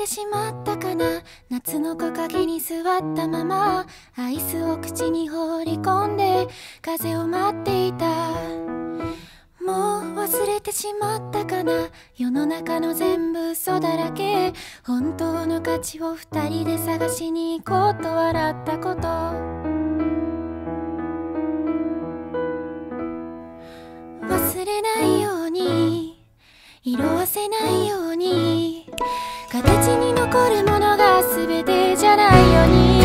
しまったかな。夏の木陰に座ったままアイスを口に放り込んで風を待っていた。もう忘れてしまったかな。世の中の全部嘘だらけ。本当の価値を二人で探しに行こうと笑ったこと。忘れないように色褪せないように形に残るものが全てじゃないように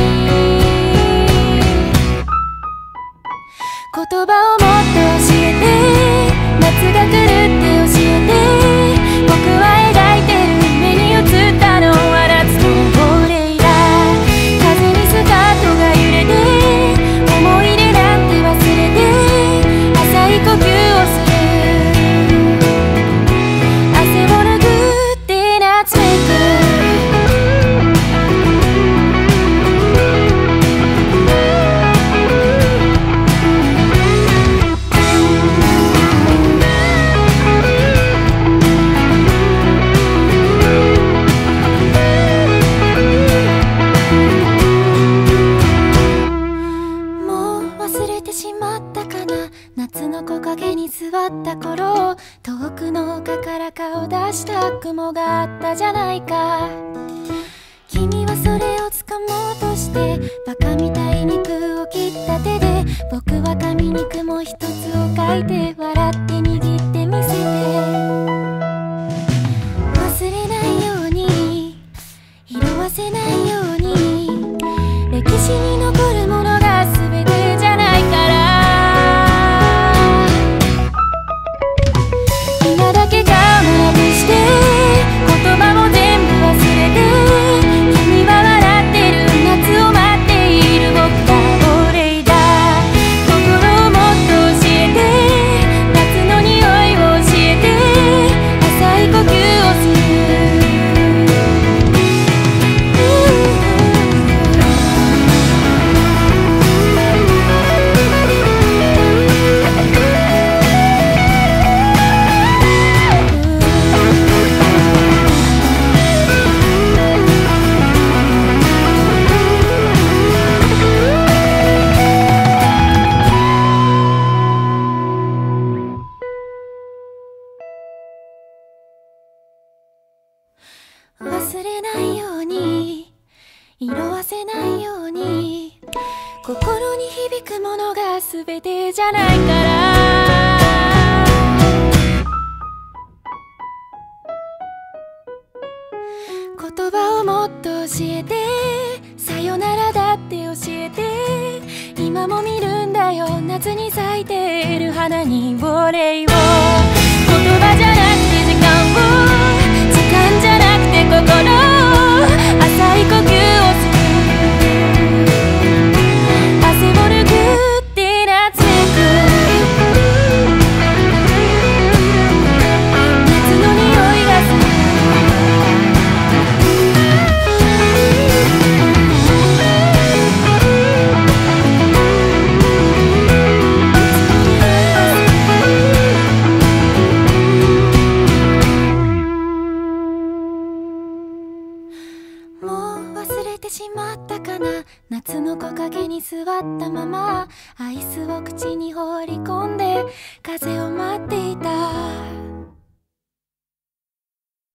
言葉をもっと教えて夏が来るって教えて僕は描いてる目に映ったのは夏の亡霊だ。風にスカートが揺れて思い出なんて忘れて浅い呼吸をする。汗を拭って夏めく夏の木陰に座った頃遠くの丘から顔出した雲があったじゃないか。君はそれを掴もうとしてバカみたいに肉を切った手で僕は紙に雲一つを描いて笑って握ってみせて忘れないように色褪せないように歴史に残るものが全てじゃないから忘れないように色褪せないように心に響くものが全てじゃないから言葉をもっと教えてさよならだって教えて今も見るんだよ夏に咲いている花にお礼を言葉じゃなくて時間じゃなくて心浅い呼吸をする汗を拭って夏めく夏の匂いがする忘れてしまったかな。夏の木陰に座ったままアイスを口に放り込んで風を待っていた。